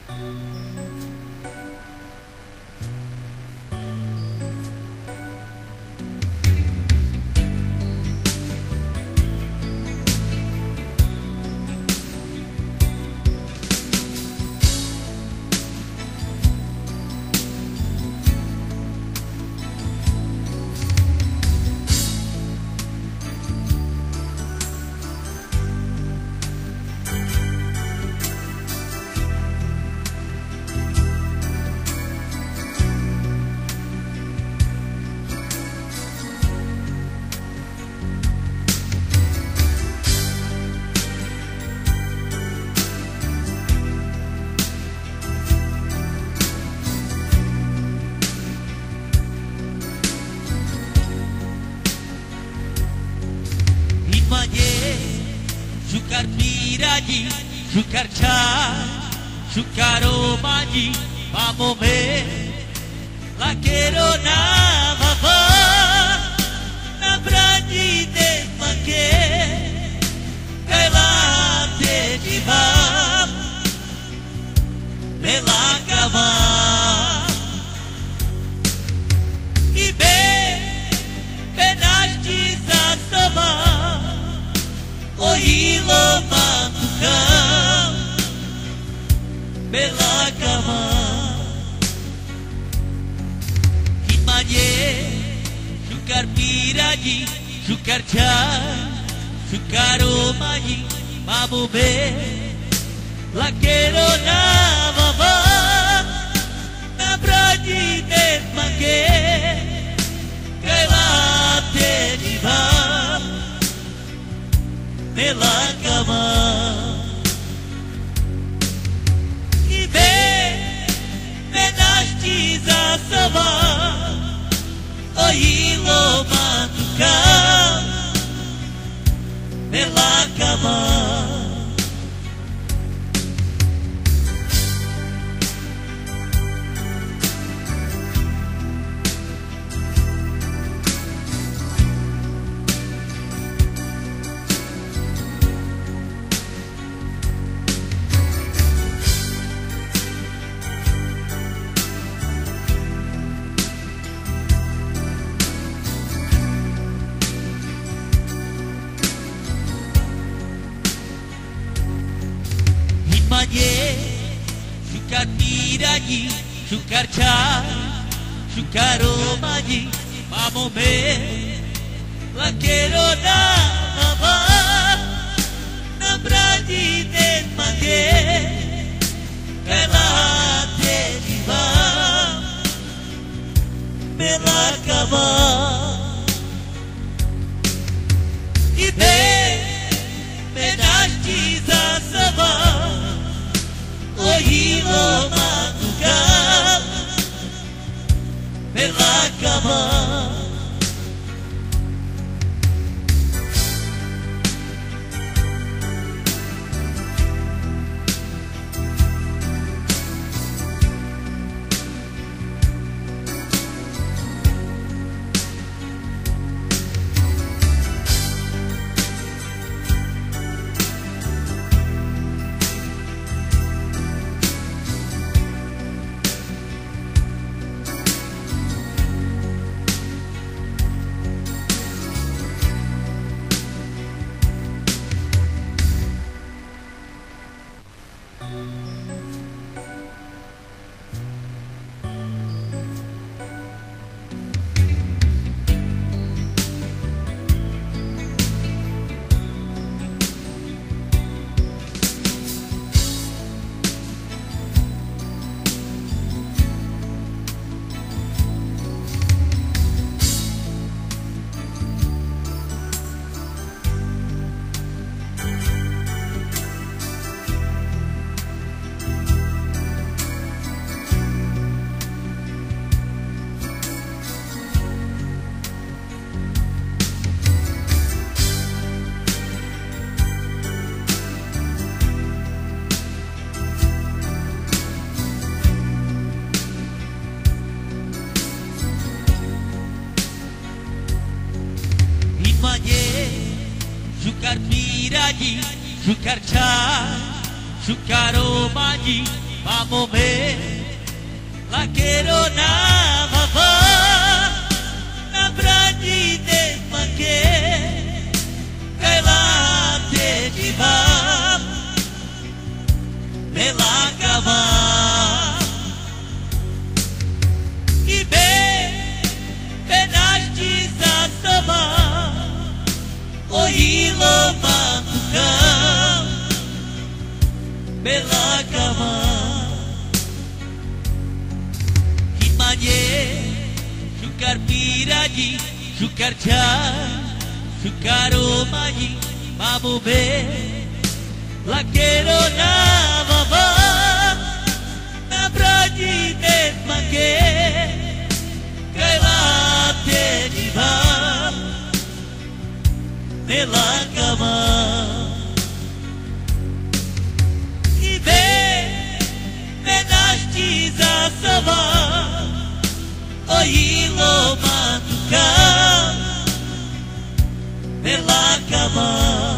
Jucar piradinho, jucar chá, jucar o madi, mamome, la quero na vavá, na brandi de mangue, cai lá te diva, pela cama, e bem, pedaste a samba. Oilo matucão pela cama, Imanhê, jucar piradinho, jucar chá, jucar o madi, mamube, la quero na vavá, na brade de mangue, cai lá te diva. Pela cama e bem pedastes a samba, oi lo matucão pela cama. Jucar piradinho, jucar chá, jucar o madi, mamome, la quero na vavá, na brade de mangue, cai lá te diva, pela cama, e bem, pedastes a samba. Oilo matucão pela cama. Jucar piradinho, jucar chá, jucar o madi, vamos ver, la quiero na vava, na brandi desmanque, cai lá te diva, pela cama, e bem, penaste a sama, o hilo matucão, pela cama. Shukar piraji, shukar chai, shukar omaji, vamos ver, la quiero na vava, na bradi desmanque, cai lá te diva, pela cama, e vem, menaste a sama. Hilo matucão pela cama.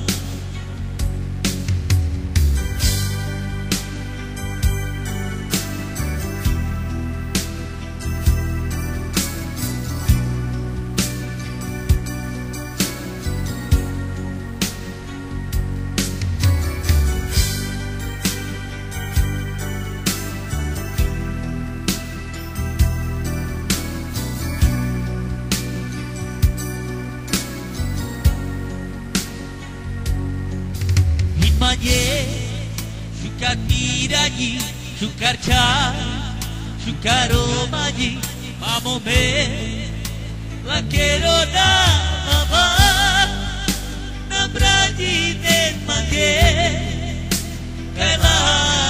Shukar piraji, shukar chai, shukar omaji, vamos ver, la quiero na vava, na bradi desmanque, cai lá